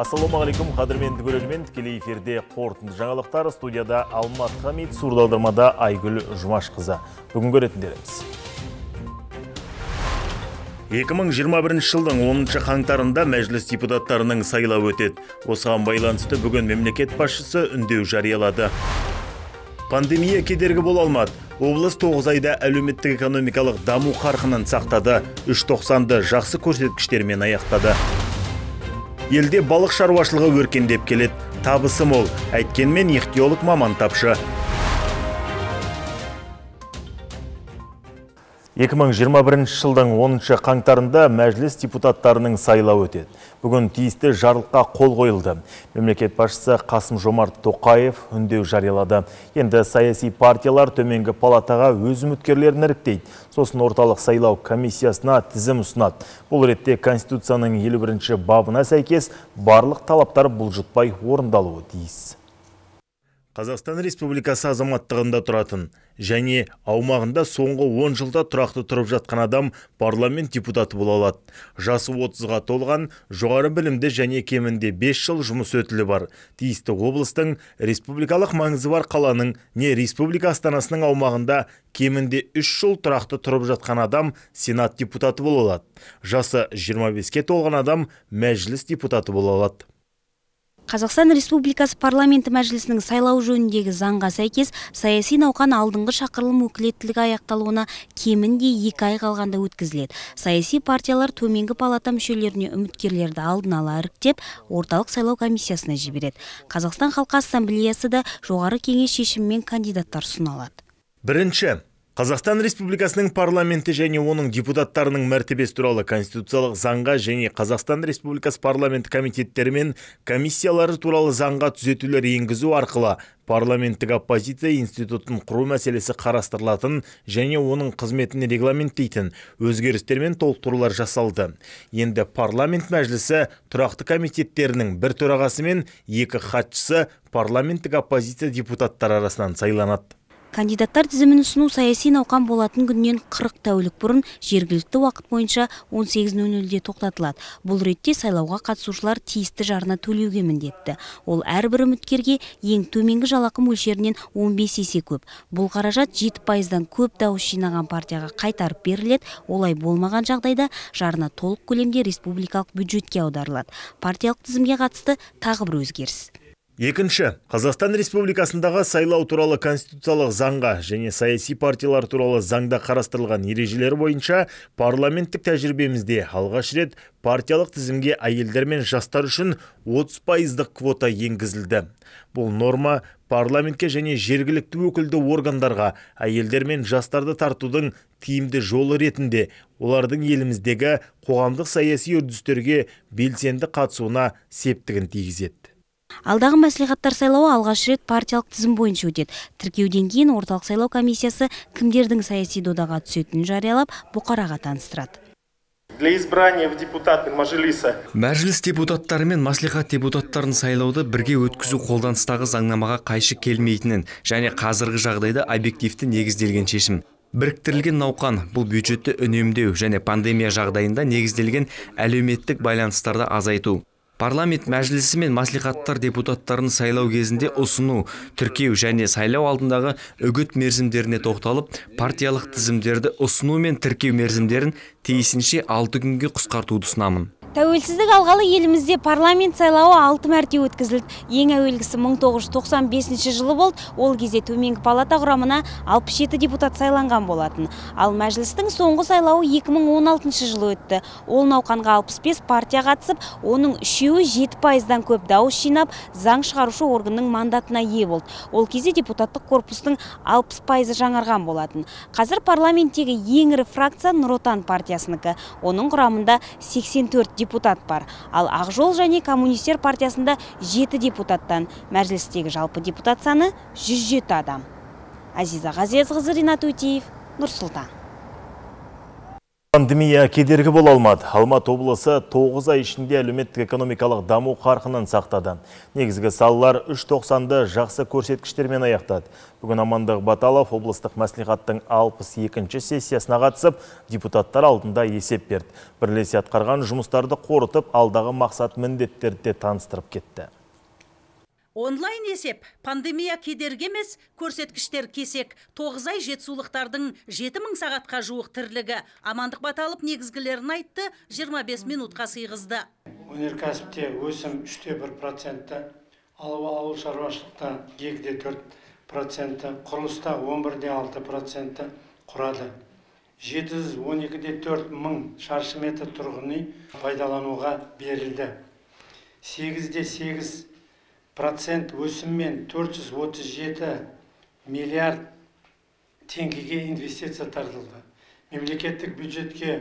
Ассалаумағалейкум, қадірменді көрермен, тікелей эфирде қорытынды жаңалықтар, студияда Алмат Хамид, сурдалдырмада Айгүл Жұмашқызы. Бүгін көретіндеріміз. 2021 жылдың 10 қаңтарында мәжіліс депутаттарының сайлау өтеді. Осыған байланысты бүгін мемлекет басшысы үндеу жариялады. Пандемия кедергі бола алмады. Облыс 9 айда әлеуметтік экономикалық даму қарқынын сақтады. 3.90-ды жақсы көрсеткіштермен аяқтады. Елде балық шаруашылығы өркендеп келеді. Табысы мол, әйткенмен ихтиолог маман тапшы. 2021 жылдың 10 қаңтарында мәжіліс депутаттарының сайлауы өтеді. Бүгін тиісті жарлыққа қол қойылды. Мемлекет басшысы Қасым-Жомарт Тоқаев үндеу жариялады. Енді саяси партиялар төменгі палатаға өз үміткерлерін іріктейді. Сосын орталық сайлау комиссиясына тізім ұсынады. Бұл ретте Конституцияның 51 бабына сәйкес барлық талаптар бұлжытпай орындалуы тиіс. Қазақстан Республикасы азаматтығында тұратын және аумағында соңғы 10 жылда тұрақты тұрып жатқан адам парламент депутаты бола алады. Жасы 30-ға толған, жоғары білімді және кемінде 5 жыл жұмыс өтілі бар. Тиісті облыстың, республикалық маңызы бар қаланың не республика астанасының аумағында кемінде 3 жыл тұрақты тұрып жатқан адам сенат депутаты бола алады. Жасы 25-ке толған адам мәжіліс депутаты бола алады. Қазақстан Республикасы парламенті мәжілісінің сайлау жөніндегі заңға сәйкес саяси науқан алдыңғы шақырылым өкілеттілігі аяқталуына кемінде 2 ай қалғанда өткізіледі. Саяси партиялар төменгі палата мүшелеріне үміткерлерді алдын ала іріктеп, орталық сайлау комиссиясына жібереді. Қазақстан Халқы Ассамблеясы да жоғары кеңес шешімімен кандидаттар ұсына алады. Бірінші, Қазақстан Республикасының парламенті және оның депутаттарының мәртебесі туралы конституциялық заңға және Қазақстан Республикасы парламенті комитеттері мен комиссиялары туралы заңға түзетулер енгізу арқылы парламенттік оппозиция институтын құру мәселесі қарастырылатын және оның қызметін регламенттейтін өзгерістер мен толықтырулар жасалды. Енді парламент мәжілісі тұрақты комитеттерінің бір төрағасы мен 2 хатшысы парламенттік оппозиция депутаттар арасынан сайланады. Кандидаттар тізімін ұсыну саяси науқан болатын күннен 40 тәулік бұрын жергілікті уақыт бойынша 18:00-де тоқтатылады. Бұл ретте сайлауға қатысушылар тиісті жарна төлеуге міндетті. Ол әрбір үміткерге ең төменгі жалақы мөлшерінен 15 есе көп. Бұл қаражат 7%-дан көп дауыс жинаған партияға қайтарып беріледі. Олай болмаған жағдайда жарна толық көлемде республикалық бюджетке аударылады. Партиялық тізімге қатысты тағы бір өзгеріс. Екінші, Қазақстан Республикасындағы сайлау туралы конституциялық заңға және саяси партиялар туралы заңда қарастырылған ережелер бойынша парламенттік тәжірибемізде алғаш рет партиялық тізімге әйелдер мен жастар үшін 30% квота енгізілді. Бұл норма парламентке және жергілікті өкілді органдарға әйелдер мен жастарды тартудың тиімді жолы ретінде олардың еліміздегі қоғамдық саяси үрдістерге белсенді қатысуына септігін тигізеді. Алдағы мәслихаттар сайлауы алғаш рет партиялық тізім бойынша өтеді. Тіркеуден кейін орталық сайлау комиссиясы кімдердің саяси додаға түсетінін жариялап, бұқараға таныстырады. Для избрания в депутаты Мажилиса. Мәжіліс депутаттары мен маслихат депутаттарын сайлауды бірге өткізу қолданыстағы заңнамаға қайшы келмейтінін және қазіргі жағдайда объективті негізделген шешім. Біріктірілген науқан бұл бюджетті үнемдеу және пандемия жағдайында негізделген әлеуметтік байланыстарды азайту. Парламент мәжілісі мен маслихаттар депутаттарын сайлау кезінде ұсыну, тіркеу және сайлау алдындағы үгіт мерзімдеріне тоқталып, партиялық тізімдерді ұсыну мен тіркеу мерзімдерін тиісінше 6 күнге қысқартуды ұсынамын. Тәуелсіздік алғалы елімізде парламент сайлауы 6 мәрте өткізілді. Ең әуелгісі 1995 жылы болды. Ол кезде төменгі палата құрамына 67 депутат сайланған болатын. Ал мәжілістің соңғы сайлауы 2016 жылы өтті. Ол науқанға 65 партия қатысып, оның 3-і 7%-дан көп дауыс жинап, заң шығарушы органның мандатына ие болды. Ол кезде депутаттық корпустың 60% жаңарған болатын. Қазір парламенттегі ең ірі фракция Нұр Отан партиясынікі. Оның құрамында 84 депутат бар. Ал Ақжол және Коммунистер партиясында 7 депутаттан. Мәжілістегі жалпы депутат саны 107 адам. Азиза Ғазезқызы, Ринат Өтеев, Нұр Сұлтан. Пандемия кедергі бола алмады. Алматы облысы 9 ай ішінде әлеуметтік экономикалық даму қарқынын сақтады. Негізгі салалар 3.90-ды жақсы көрсеткіштермен аяқтады. Бүгін Амандық Баталов облыстық мәслихаттың 62-ші сессиясына қатысып, депутаттар алдында есеп берді. Бірлесе атқарған жұмыстарды қорытып, алдағы мақсат міндеттерді таныстырып кетті. Онлайн есеп, пандемия кедергі емес, көрсеткіштер кесек. 9 ай жетісулықтардың 7000 сағатқа жуық тірлігі. Амандық Баталов негізгілерін айтты, 25 минутқа сыйғызды. Өнеркәсіпте өсім 3,1%, ауыл шаруашылықта 2,4%, құрылыста 11,6% құрады. 712,4 мың шаршы метр тұрғын үй пайдалануға берілді. 8,8% өсіммен 437 миллиард теңгеге инвестиция тартылды. Мемлекеттік бюджетке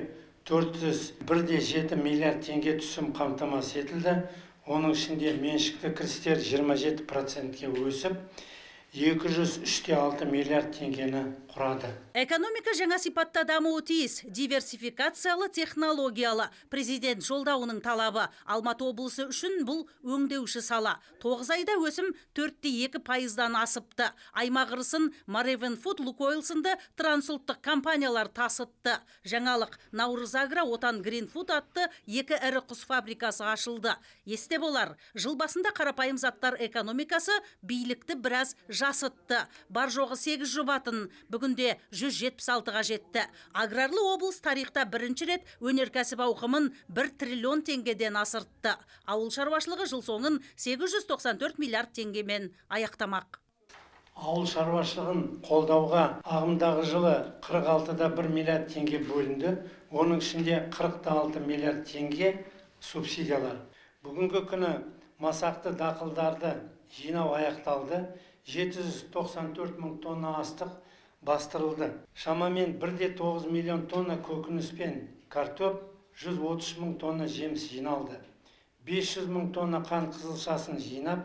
401,7 миллиард теңге түсім қамтамасыз етілді. Оның ішінде меншікті кірістер 27%-ге өсіп, 203,6 миллиард теңгені құрады. Экономика жаңа сипатта дамуы тиіс, диверсификациялы, технологиялы. Президент жолдауының талабы. Алматы облысы үшін бұл өңдеуші сала. 9 айда өсім 4,2%-дан асыпты. Аймақ ырысын Marevен Food, Lukoil сынды трансұлттық компаниялар тасытты. Жаңалық Наурыз Агро, Отан Green Food атты 2 ірі құс фабрикасы ашылды. Есте болар, жыл басында қарапайым заттар экономикасы билікті біраз жасытты. Бар жоғы 8 жобатын, бүгінде 176-ға жетті. Аграрлы облыс тарихта бірінші рет өнеркәсіп ауқымын 1 триллион теңгеден асыртты. Ауыл шаруашылығы жыл соңын 894 миллиард теңгемен аяқтамақ. Ауыл шаруашылығын қолдауға ағымдағы жылы 46-да 1 миллиард теңге бөлінді. Оның ішінде 46 миллиард теңге субсидиялар. Бүгінгі күні масақты дақылдарды жинау аяқталды. 794 мың тонна астық бастырылды. Шамамен 1,9 миллион тонна көкөніс пен картоп, 130 мың тонна жеміс жиналды. 500 мың тонна қант қызылшасын жинап,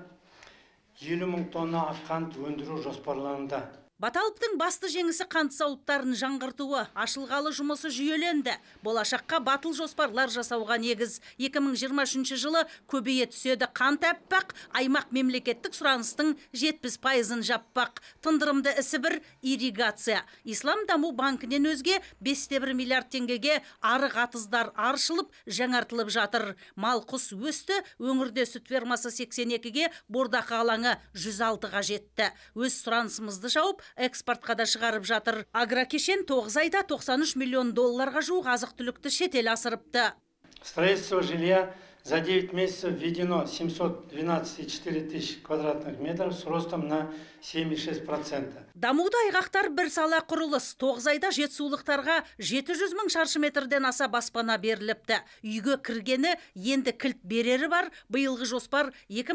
50 мың тонна ақ қант өндіру жоспарлануда. Баталовтың басты жеңісі қант зауыттарын жаңғыртуы, ашылғалы жұмысы жүйеленді. Болашаққа батыл жоспарлар жасауға негіз. 2023 жылы көбейе түседі қант әппақ, аймақ мемлекеттік сұраныстың 70%-ын жаппақ. Тындырымды ісі бір ирригация. Ислам даму банкінен өзге 5,1 миллиард теңгеге арық атыздар аршылып, жаңартылып жатыр. Мал құс өсті, өңірде сүт фермасы 82-ге, бордақы алаңы 106-ға жетті. Өз сұранысымызды жауып, экспортқа да шығарып жатыр. Агрокешен 9 айда 93 миллион долларға жуық азық-түлікті шетел асырыпты. Строительство жилья за 9 месяцев введено 712,4 тысяч квадратных метров с ростом на 7,6%. Дамуда айғақтар бір сала құрылыс. 9 айда жетісулықтарға 700 мың шаршы метрден аса баспана беріліпті. Үйге кіргені енді кілт берері бар. Биылғы жоспар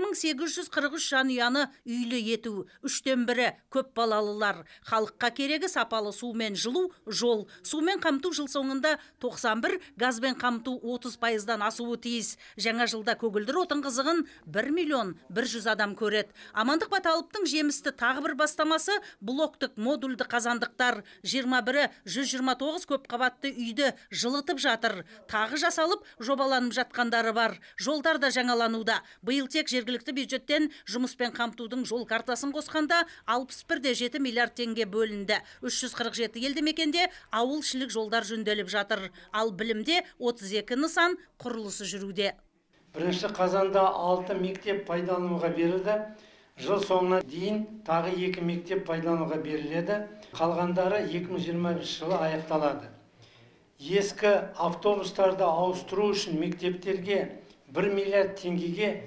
2843 жанұяны үйлі ету. 3-тен бірі көп балалылар. Халыққа керегі сапалы сумен жылу, жол. Сумен қамту жыл соңында 91, газбен қамту 30%-дан асуы тиіс. Жаңа жылда көгілдір отын қызығын 1 миллион 100 адам көреді. Амандық Баталовтың жемісті тағы бір бастамасы блоктық модульді қазандықтар. 21-і 129 көп қабатты үйді жылытып жатыр. Тағы жасалып, жобаланып жатқандары бар. Жолдар да жаңалануда. Биыл тек жергілікті бюджеттен жұмыспен қамтудың жол картасын қосқанда 61,7 миллиард теңге бөлінді. 347 елді мекенде ауылшілік жолдар жөнделіп жатыр. Ал білімде 32 нысан құрылысы жүруде. Бірінші қазанда 6 мектеп пайдалануға берілді. Жыл соңына дейін тағы 2 мектеп пайдалануға беріледі. Қалғандары 2020 жылы аяқталады. Ескі автобустарды ауыстыру үшін мектептерге 1 миллиард теңгеге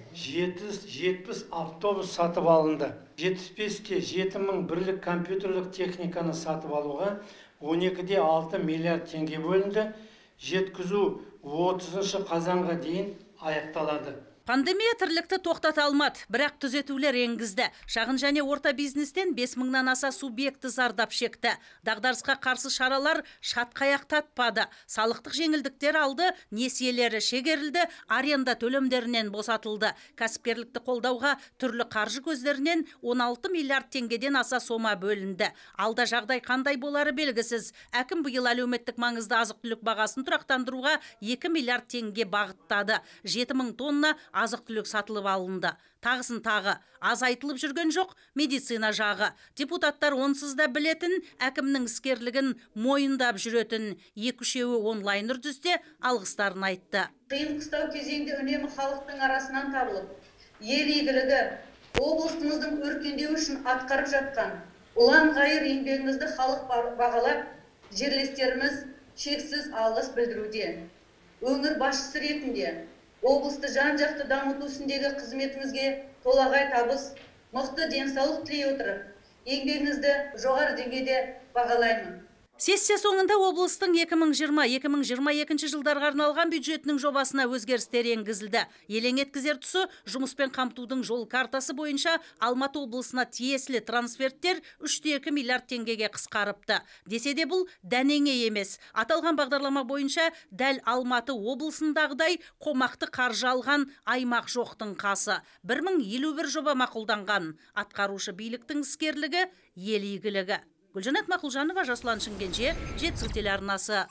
770 автобус сатып алынды. 75-те 7 мың бірлік компьютерлік техниканы сатып алуға 12-де 6 миллиард теңге бөлінді. Жеткізу 30 қазанға дейін аяқталады. Пандемия тірлікті тоқтата алмады, бірақ түзетулер енгізді. Шағын және орта бизнестен 5 мыңнан аса субъекті зардап шекті. Дағдарысқа қарсы шаралар шатқаяқтатпады. Салықтық жеңілдіктер алды, несиелері шегерілді, аренда төлемдерінен босатылды. Кәсіпкерлікті қолдауға түрлі қаржы көздерінен 16 миллиард теңгеден аса сома бөлінді. Алда жағдай қандай болары белгісіз. Әкім биыл әлеуметтік маңызды азық-түлік бағасын тұрақтандыруға 2 миллиард теңге бағыттады. 7 мың тонна азық-түлік сатылып алынды. Тағысын тағы. Аз айтылып жүрген жоқ медицина жағы. Депутаттар онсыз да білетін, әкімнің іскерлігін мойындап жүретін. 2-3 онлайн үрдісте алғыстарын айтты. Қиын қыстау кезеңде үнемі халықтың арасынан табылып, ел игілігі, облысымыздың өркендеуі үшін атқарып жатқан ұлан ғайыр еңбегіңізді халық бағалап, жерлестеріміз шексіз алғыс білдіруде. Өңір басшысы ретінде облысты жан-жақты дамыту ісіндегі қызметіңізге толағай табыс, мықты денсаулық тілей отырып, еңбегіңізді жоғары деңгейде бағалаймын. Сессия соңында облыстың 2020-2022 жылдарға арналған бюджетінің жобасына өзгерістер енгізілді. Елең еткізер тұсы жұмыспен қамтудың жол картасы бойынша Алматы облысына тиесілі трансферттер 3,2 миллиард теңгеге қысқарыпты. Десе де бұл дәнеңе емес. Аталған бағдарлама бойынша дәл Алматы облысындағыдай қомақты қаржы алған аймақ жоқтың қасы. 1051 жоба мақұлданған. Атқарушы биліктің іскерлігі, ел игілігі. Гүлжанат Мақұлжанова, Жасұлан Шымкенже, Жетісу телеарнасы.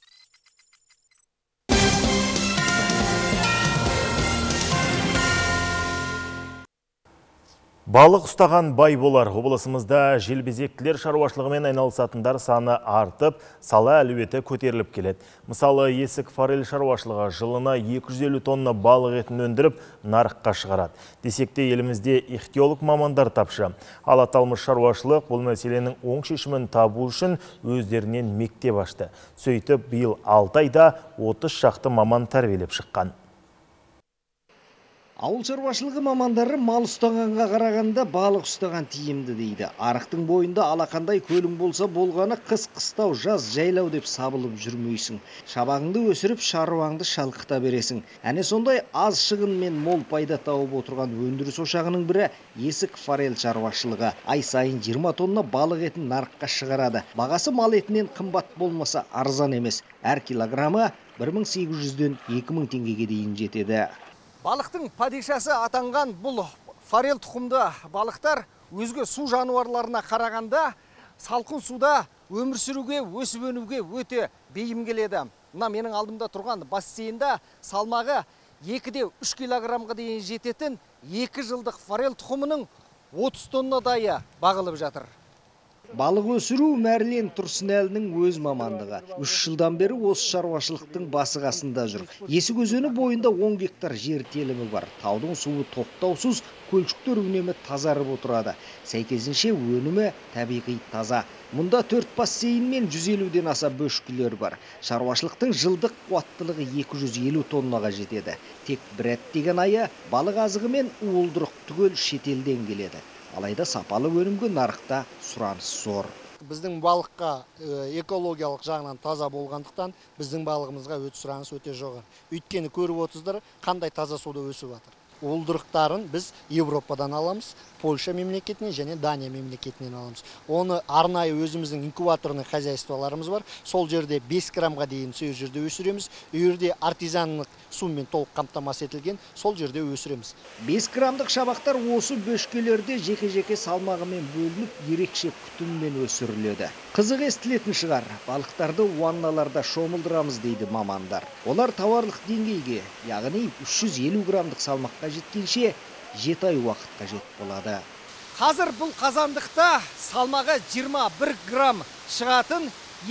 Балық ұстаған бай болар. Облысымызда желбезектілер шаруашылығымен айналысатындар саны артып, сала әлеуеті көтеріліп келеді. Мысалы, Есік форель шаруашылығы жылына 250 тонна балық етін өндіріп, нарыққа шығарады. Десекте елімізде ихтиолог мамандар тапшы. Ал аталмыш шаруашылық бұл мәселенің оң шешімін табу үшін өздерінен мектеп ашты. Сөйтіп, биыл 6 айда 30 шақты маман тәрбиелеп шыққан. Ауыл шаруашылығы мамандары мал ұстағанға қарағанда балық ұстаған тиімді дейді. Арықтың бойында алақандай көлің болса болғаны қыс-қыстау, жаз жайлау деп сабылып жүрмейсің. Шабағыңды өсіріп, шаруаңды шалқыта бересің. Әне сондай аз шығынмен мол пайда тауып отырған өндіріс ошағының бірі Есік форель шаруашылығы. Ай сайын 20 тонна балық етін нарыққа шығарады. Бағасы мал етінен қымбат болмаса арзан емес. Әр килограммы 1800-ден 2000 теңгеге дейін жетеді. Балықтың падишасы атанған бұл форель тұқымды балықтар өзге су жануарларына қарағанда салқын суда өмір сүруге, өсіп өнуге өте бейім келеді. Мына менің алдымда тұрған бассейнда салмағы 2-3 килограммға дейін жететін 2 жылдық форель тұқымының 30 тоннадайы бағылып жатыр. Балық өсіру Мәрлен Тұрсынәлінің өз мамандығы. 3 жылдан бері осы шаруашылықтың басы қасында жүр. Есік өзені бойында 10 гектар жер телімі бар. Таудың суы тоқтаусыз, көлшіктер үнемі тазарып отырады. Сәйкесінше өнімі табиғи таза. Мұнда 4 бассейн мен 150-ден аса бөшкілер бар. Шаруашылықтың жылдық қуаттылығы 250 тоннаға жетеді. Тек бір деген айы балық азығы мен уылдырық түгел шетелден келеді. Алайда сапалы өнімге нарықта сұраныс зор. Біздің балыққа экологиялық жағынан таза болғандықтан біздің балығымызға сұраныс өте жоғары. Өйткені көріп отырсыздар, қандай таза суда өсіп жатыр. Уылдырықтарын біз Европадан аламыз, Польша мемлекетінен және Дания мемлекетінен аламыз. Оны арнайы өзіміздің инкубаторный хозяйстволарымыз бар. Сол жерде 5 граммға дейін сол жерде өсіреміз. Үйірде артизанлық сумен толық қамтамасыз етілген, сол жерде өсіреміз. 5 граммдық шабақтар осы бөшкелерде жеке-жеке салмағымен бөлініп, ерекше күтіммен өсіріледі. Қызық естілетін шығар, балықтарды ванналарда шомылдырамыз дейді мамандар. Олар тауарлық деңгейге, яғни 350 граммдық салмаққа жеткенше 7 ай уақыт қажет болады. Қазір бұл қазандықта салмағы 21 грамм шығатын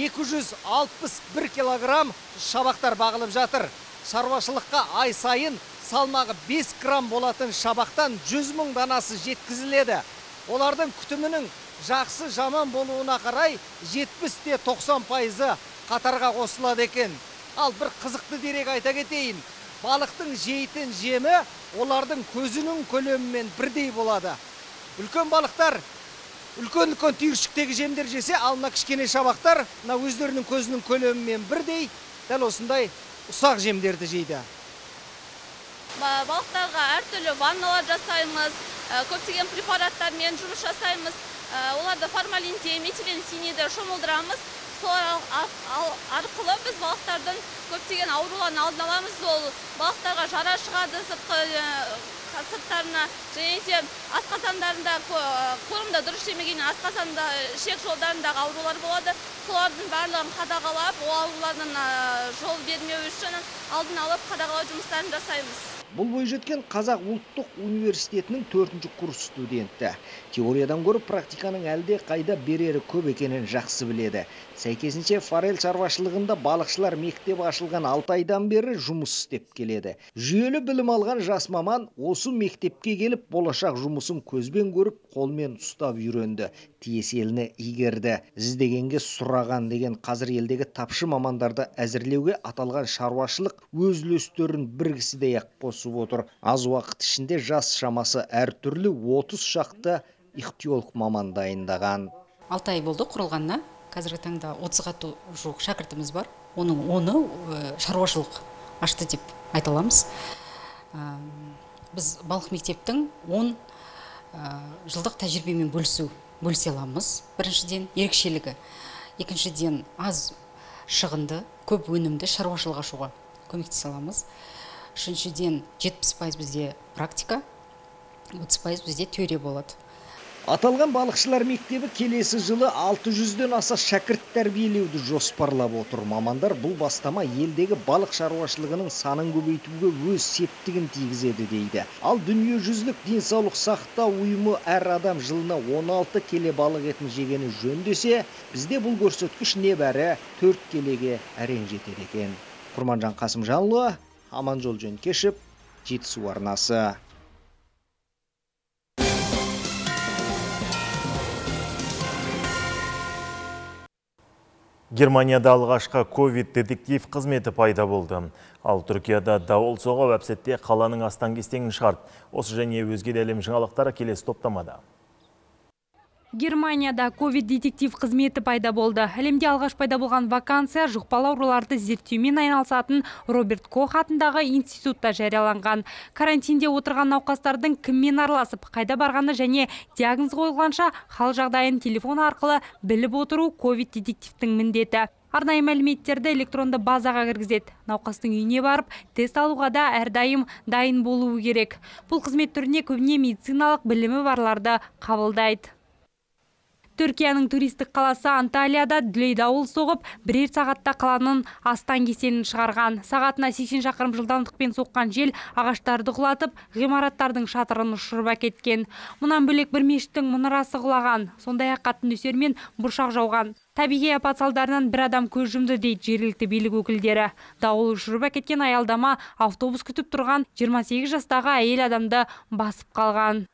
261 килограмм шабақтар бағылып жатыр. Шаруашылыққа ай сайын салмағы 5 грамм болатын шабақтан 100 мың данасы жеткізіледі. Олардың күтімінің жақсы жаман болуына қарай 70-90% қатарға қосылады екен. Ал бір қызықты дерек айта кетейін. Балықтың жейтін жемі олардың көзінің көлемімен бірдей болады. Үлкен балықтар үлкен түйіршіктегі жемдер жесе, ал мына кішкене шабақтар өздерінің көзінің көлемімен бірдей дәл осындай ұсақ жемдерді жейді. балықтарға әртүрлі ванналар жасаймыз, көптеген препараттармен жұмыс жасаймыз. Оларды формалинде, метилен синийді шомылдырамыз. Сол арқылы біз балықтардың көптеген ауруларын алдын аламыз. Ол балықтарға жара шығады сырттарына, және де асқазандарында қорымда дұрыс жемегеннен асқазанда ішек жолдарындағы аурулар болады. Солардың барлығын қадағалап, ол аурулардың жол бермеу үшін алдын алып қадағалау жұмыстарын жасаймыз. Бұл бойжеткен Қазақ ұлттық университетінің 4-ші курс студенті. Теориядан көріп, практиканың әлде қайда берері көп екенін жақсы біледі. Сәйкесінше форель шаруашылығында балықшылар мектебі ашылған 6 айдан бері жұмыс істеп келеді. Жүйелі білім алған жас маман осы мектепке келіп, болашақ жұмысын көзбен көріп, қолмен ұстап үйренді. Тиеселіні игерді. Іздегенге сұраған деген қазір елдегі тапшы мамандарды әзірлеуге аталған шаруашылық өз үлестерін бір кісідей-ақ қосып отыр. Аз уақыт ішінде жас шамасы әртүрлі 30 шақты ихтиолог маман дайындаған. 6 ай болды құрылғанына. Қазіргі таңда 30-ға жуық шәкіртіміз бар. Оның 10-ы шаруашылық ашты деп айта аламыз. Біз балық мектептің 10 жылдық тәжірибемен бөлісе аламыз. Біріншіден ерекшелігі. Екіншіден аз шығынды, көп өнімді шаруашылық ашуға көмектесе аламыз. Үшіншіден 70% бізде практика, 30% бізде теория болады. Аталған балықшылар мектебі келесі жылы 600-ден аса шәкірт тәрбиелеуді жоспарлап отыр. Мамандар бұл бастама елдегі балық шаруашылығының санын көбейтуге өз септігін тигізеді дейді. Ал дүниежүзілік денсаулық сақтау ұйымы әр адам жылына 16 келе балық етін жегені жөн десе, бізде бұл көрсеткіш небәрі 4 келеге әрең жетеді екен. Құрманжан Қасымжанұлы, Аманжол Жөнкешев, Жетісу арнасы. Германияда алғашқы ковид-детектив қызметі пайда болды. Ал Түркияда дауыл соғып әпсетте қаланың астан-кестеңін шығарды. Осы және өзге де әлем жаңалықтары келесі топтамада. Германияда ковид-детектив қызметі пайда болды. Әлемде алғаш пайда болған вакансия жұқпалы ауруларды зерттеумен айналысатын Роберт Кох атындағы институтта жарияланған. Карантинде отырған науқастардың кіммен араласып, қайда барғаны және диагноз қойылғанша хал жағдайын телефон арқылы біліп отыру ковид-детективтің міндеті. Арнайы мәліметтерді электронды базаға кіргізеді. Науқастың үйіне барып, тест алуға да әрдайым дайын болуы керек. Бұл қызмет түріне көбіне медициналық білімі барларды қабылдайды. Түркияның туристік қаласы Анталияда дүлей дауыл соғып, бірер сағатта қаланың астан-кестеңін шығарған. Сағатына 80 шақырым жылдамдықпен соққан жел ағаштарды құлатып, ғимараттардың шатырын ұшырып әкеткен. Мұнан бөлек бір мешіттің мұнарасы құлаған, сондай-ақ қатты нөсермен бұршақ жауған. Табиғи апат салдарынан бір адам көз жұмды дейді жергілікті билік өкілдері. Дауыл ұшырып әкеткен аялдама автобус күтіп тұрған 28 жастағы әйел адамды басып қалған.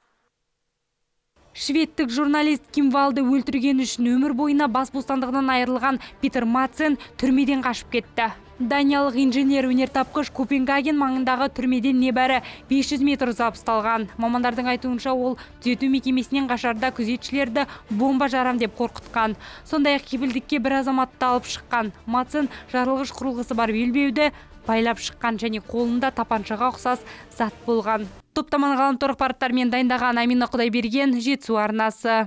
Шведтік журналист Ким Валды өлтірген үшін өмір бойына бас бостандығынан айырылған Питер Матсен түрмеден қашып кетті. Даниялық инженер өнертапқыш Копенгаген маңындағы түрмеден небәрі 500 метр ұзап ұсталған. Мамандардың айтуынша ол түзету мекемесінен қашарда күзетшілерді бомба жарам деп қорқытқан. Сондай-ақ кепілдікке бір азаматты алып шыққан. Матсен жарылғыш құрылғысы бар белбеуді байлап шыққан және қолында тапаншаға ұқсас зат болған. Топтаманы ғаламтор ақпараттармен дайындаған Амина Құдайберген, Жетісу арнасы.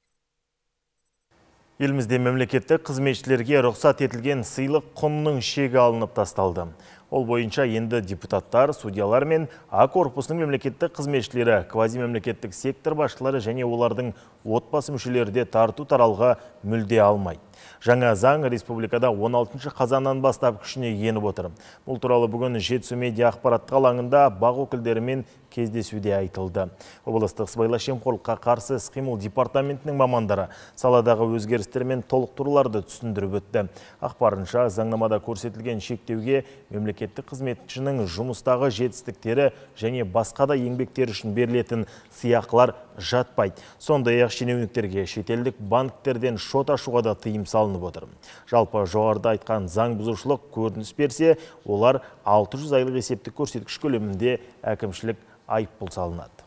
Елімізде мемлекеттік қызметшілерге рұқсат етілген сыйлық құнының шегі алынып тасталды. Ол бойынша енді депутаттар, судьялар мен А корпусының мемлекеттік қызметшілері, квазимемлекеттік сектор басшылары және олардың отбасы мүшелері де тарту таралға мүлде алмайды. Жаңа заң республикада 16 қазаннан бастап күшіне еніп отыр. Бұл туралы бүгін Жетісу медиа ақпараттық алаңында бақ өкілдерімен кездесуде айтылды. Облыстық сыбайлас жемқорлыққа қарсы іс-қимыл департаментінің мамандары саладағы өзгерістер мен толықтыруларды түсіндіріп өтті. Ақпарынша заңнамада көрсетілген шектеуге мемлекеттік қызметшінің жұмыстағы жетістіктері және басқа да еңбектері үшін берілетін сыйақылар жатпайды. Сондай-ақ шенеуніктерге шетелдік банктерден шот ашуға да тыйым салынып отыр. Жалпы жоғарыда айтқан заң бұзушылық көрініс берсе, олар 600 айлық есептік көрсеткіш көлемінде әкімшілік айыппұл салынады.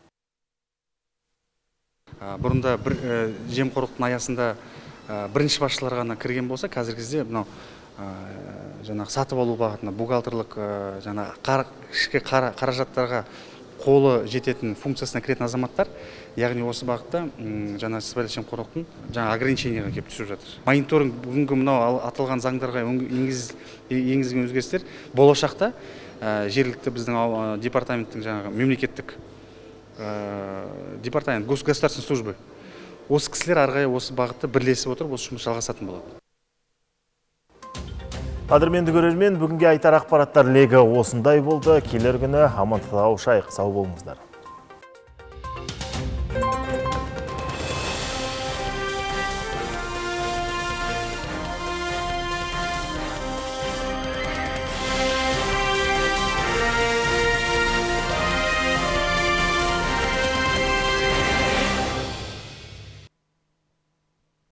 Бұрында бір жемқорлықтың аясында бірінші басшылар ғана кірген болса, қазіргі кезде жаңағы сатып алу бағытына бухгалтерлік жаңағы ішкі қаражаттарға қолы жететін функциясына кіретін азаматтар, яғни осы бағытта жаңа сыбайлас жемқорлықтың жаңа ограничениеға келіп түсіп жатыр. Мониторинг бүгінгі мынау аталған заңдарға енгізген өзгерістер болашақта жергілікті біздің департаменттің жаңағы мемлекеттік департамент государственной службы осы кісілер ары қарай осы бағытта бірлесіп отырып осы жұмыс жалғасатын болады. Қадірменді көрермен, бүгінге айтар ақпараттар легі осындай болды. Келер күні аман сау болыңыздар.